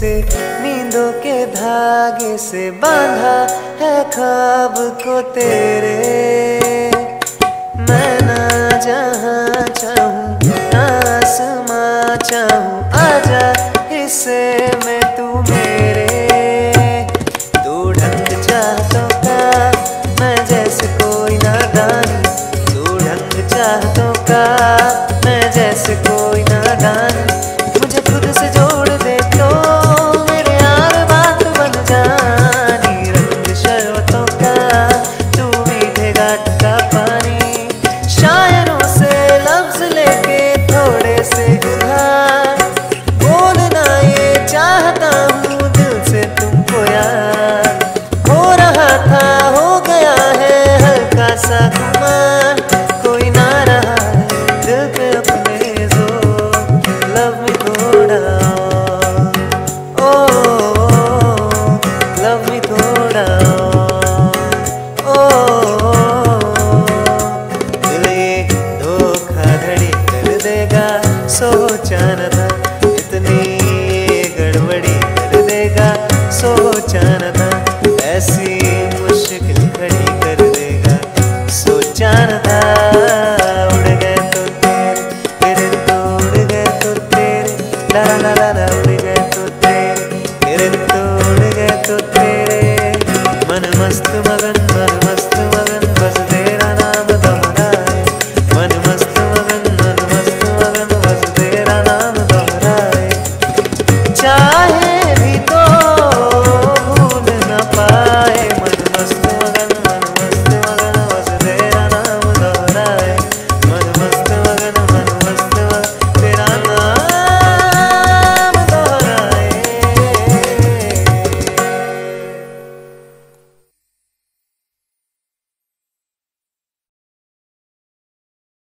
से नींदों के धागे से बांधा है ख्वाब को तेरे। मैं ना जहाँ चाहूँ आसमां चाहूँ, आजा हिस्से में तू मेरे। तू ढंग चाहतों का मैं जैसे कोई नादानी, तू ढंग चाहतों का मैं जैसे कोई नादानी। मुझे खुद से जोड़ दे तो मेरे यार बात बन जानी। रंग शरबतों का तू मीठे घाट का पानी, शायरों से लफ्ज लेके थोड़े से उधार, बोलना ये चाहता हूँ दिल से तुमको यार। हो रहा था हो गया है हल्का सा गुमान, कोई ना रहा है दिल पे अपने जोर। लव मी थोड़ा ओ, लव मी थोड़ा ओ। दिल ये धोखाधड़ी कर देगा सोचा न था, इतनी गड़बड़ी कर देगा सोचा न था। ऐसी मुश्किल खड़ी कर देगा सोचा न था। उड़ गए तो तेरे तो उड़ गए तो तेरे, ला ला ला ला।